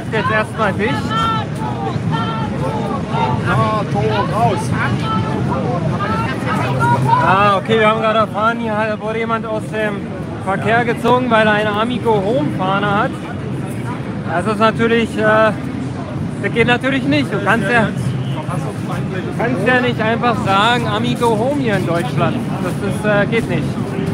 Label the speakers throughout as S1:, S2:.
S1: macht jetzt erstmal dicht.
S2: Ja, Tor raus.
S1: Ah, okay, wir haben gerade erfahren, hier wurde jemand aus dem Verkehr gezogen, weil er eine Amigo Home Fahne hat. Das ist natürlich, das geht natürlich nicht. Du kannst ja nicht einfach sagen Amigo Home hier in Deutschland. Das ist, geht nicht.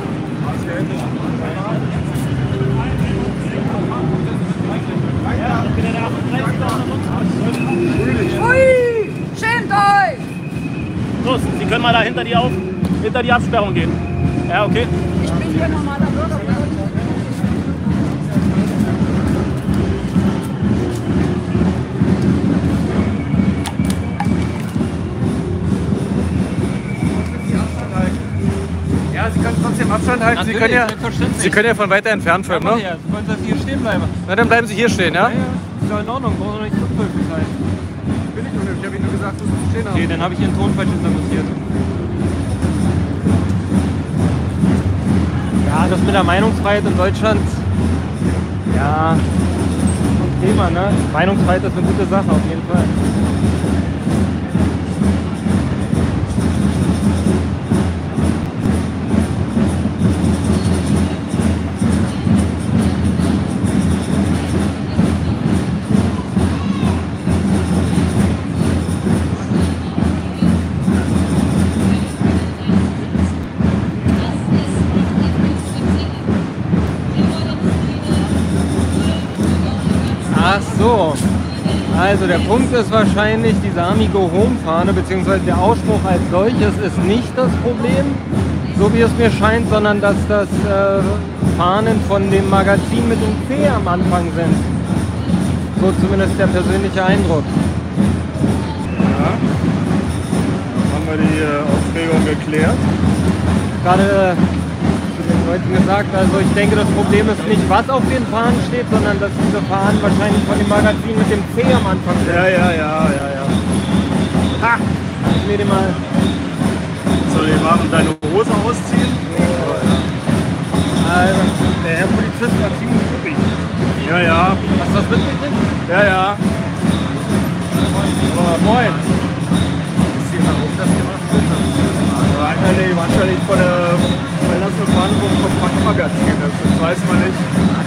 S3: Ui, schämt euch!
S4: Los, Sie können mal da hinter die Absperrung gehen. Ja, okay.
S3: Ich bin hier normaler Bürger.
S2: Ja, Sie können trotzdem Abstand halten. Sie können ja von weiter entfernt filmen, ne?
S1: Ja, Sie können das hier stehen bleiben.
S2: Na, dann bleiben Sie hier stehen, ja?
S1: Ja, ist doch in Ordnung, brauchen wir nicht zurückprüfen sein.
S2: Bin ich noch nicht. Ich habe Ihnen nur gesagt, dass Sie stehen haben.
S1: Okay, dann habe ich Ihren Ton falsch interpretiert. Ja, das mit der Meinungsfreiheit in Deutschland, ja, ein Thema, ne? Meinungsfreiheit ist eine gute Sache, auf jeden Fall. Ach so, also der Punkt ist wahrscheinlich, diese Amigo Home Fahne bzw. der Ausspruch als solches ist nicht das Problem, so wie es mir scheint, sondern dass das Fahnen von dem Magazin mit dem C am Anfang sind. So zumindest der persönliche Eindruck.
S2: Ja. Haben wir die Aufregung geklärt?
S1: Gerade zu den Leuten gesagt, also ich denke, das Problem ist nicht, was auf den Fahnen steht, sondern dass diese Fahnen wahrscheinlich von dem Magazin mit dem C am Anfang sind.
S2: Ja.
S1: Ha! Ich will dir mal.
S2: Soll ich machen, deine Hose ausziehen?
S1: Also, der Herr Polizist war ziemlich üppig.
S2: Ja.
S1: Hast du das mitgekriegt?
S2: Ja.
S1: Oh, moin.
S2: Ist hier mal das gemacht? Wahrscheinlich von der verlassenen Bahnhof vom Bankmagazin. Das weiß man nicht.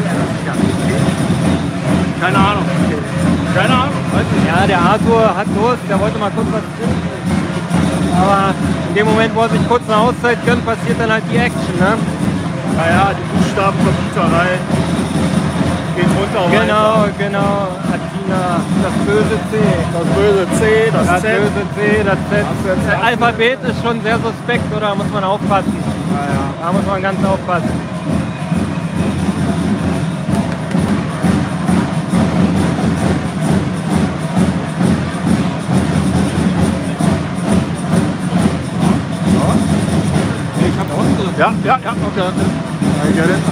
S2: Keine Ahnung. Weiß nicht.
S1: Ja, der Arthur hat Durst, der wollte mal kurz was trinken. Aber in dem Moment, wo er sich kurz eine Auszeit gönnt, passiert dann halt die Action, ne?
S2: Naja, die Buchstabenverbieterei geht runter.
S1: Genau. Athena, das böse C.
S2: Das böse C, das
S1: Das
S2: Z.
S1: böse C, das Z. Das Alphabet ist schon sehr suspekt, oder? Da muss man aufpassen.
S2: Naja.
S1: Da muss man ganz aufpassen. Ich hab auch
S2: Ja, okay. I get it.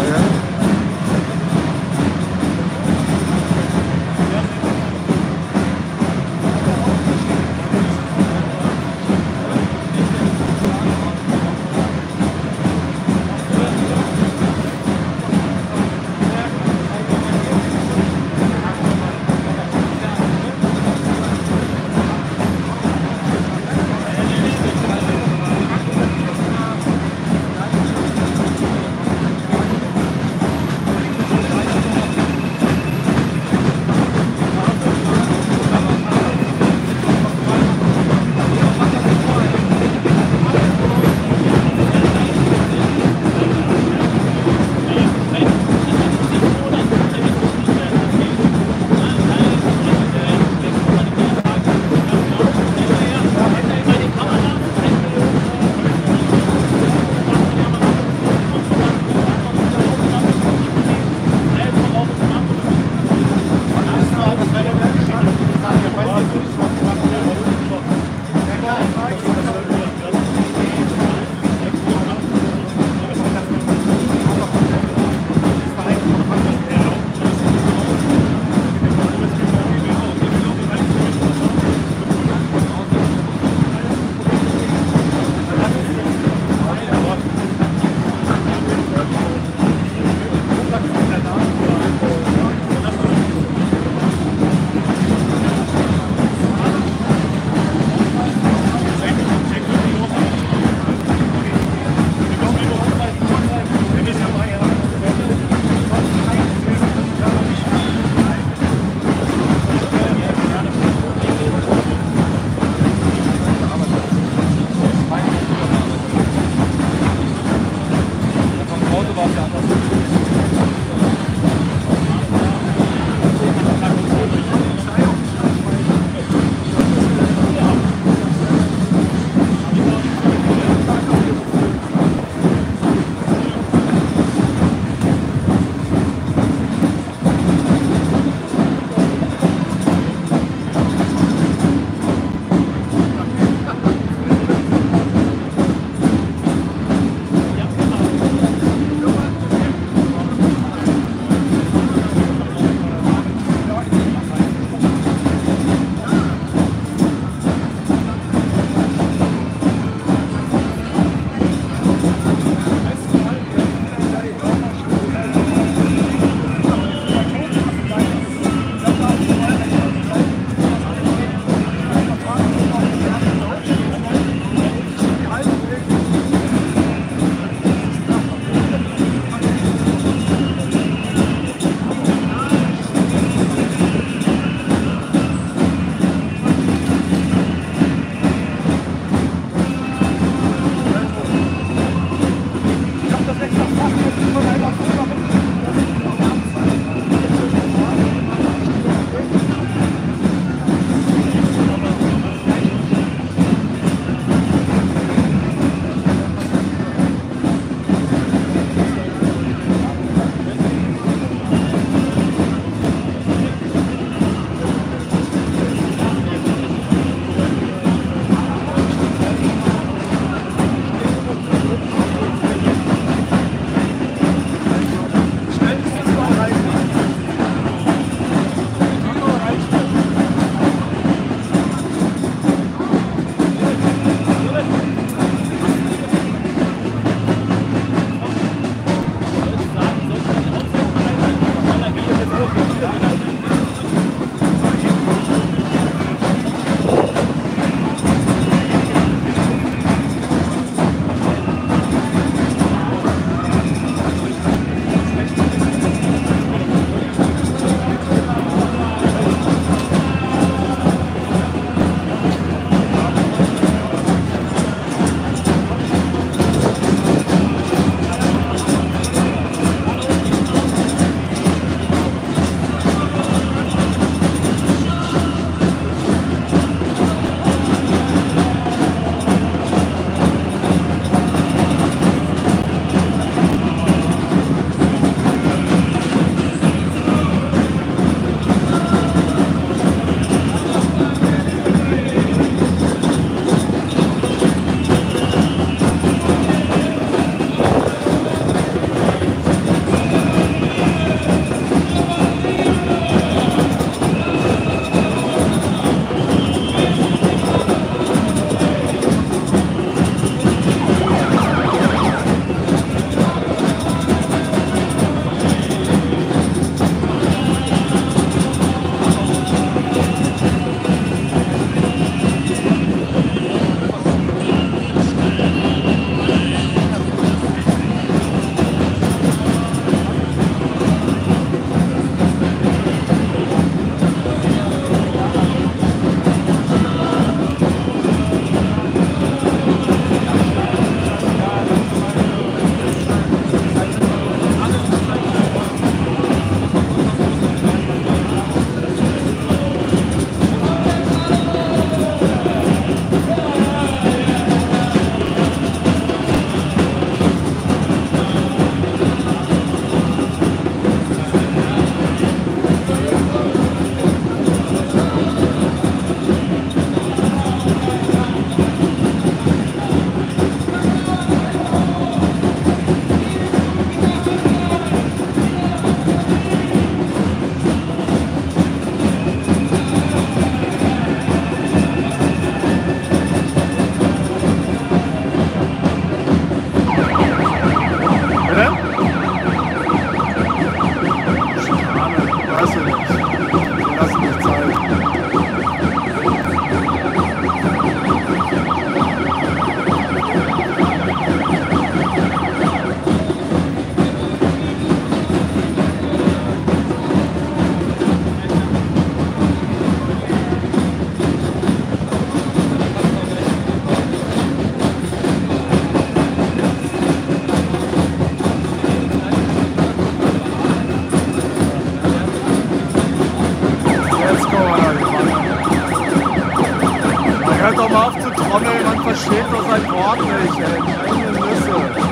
S2: Hört doch mal auf zu trommeln, man versteht doch sein Wort nicht, ey. Keine Nüsse.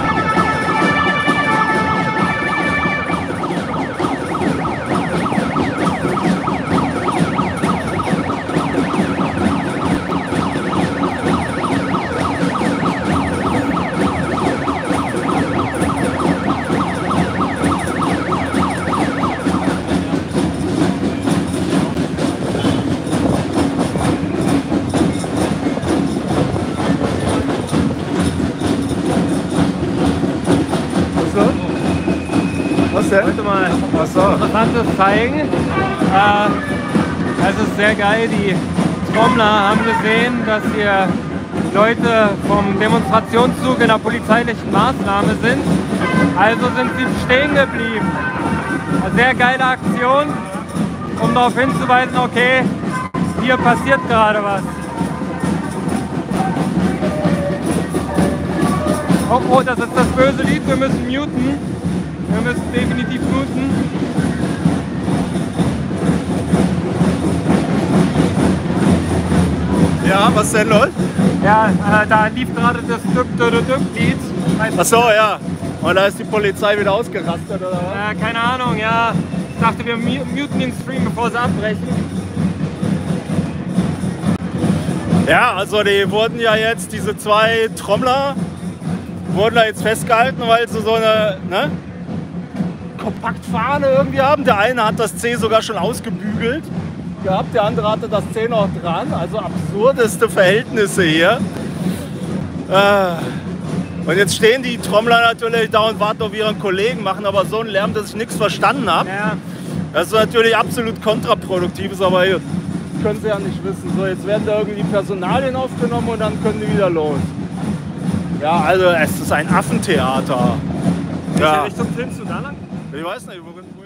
S1: Ich wollte mal was Interessantes zeigen. Es ist sehr geil, die Trommler haben gesehen, dass hier Leute vom Demonstrationszug in der polizeilichen Maßnahme sind. Also sind sie stehen geblieben. Eine sehr geile Aktion, um darauf hinzuweisen, okay, hier passiert gerade was. Oh, das ist das böse Lied, wir müssen muten. Wir müssen definitiv bluten.
S5: Ja, was ist denn los?
S1: Ja, da lief gerade das Dück-Lied.
S5: Achso, ja. Und da ist die Polizei wieder ausgerastet, oder was?
S1: Keine Ahnung, ja. Ich dachte, wir muten den Stream, bevor sie abbrechen.
S5: Ja, also die wurden ja jetzt, diese zwei Trommler, wurden da jetzt festgehalten, weil sie so eine Kompaktfahne irgendwie haben. Der eine hat das C sogar schon ausgebügelt gehabt, der andere hatte das C noch dran. Also absurdeste Verhältnisse hier. Und jetzt stehen die Trommler natürlich da und warten auf ihren Kollegen, machen aber so einen Lärm, dass ich nichts verstanden habe.
S1: Ja.
S5: Das ist natürlich absolut kontraproduktiv, aber hier können sie ja nicht wissen. So, jetzt werden da irgendwie Personalien aufgenommen und dann können die wieder los. Ja, also es ist ein Affentheater.
S1: Welche Richtung filmst du da lang?
S5: Ich weiß nicht, wo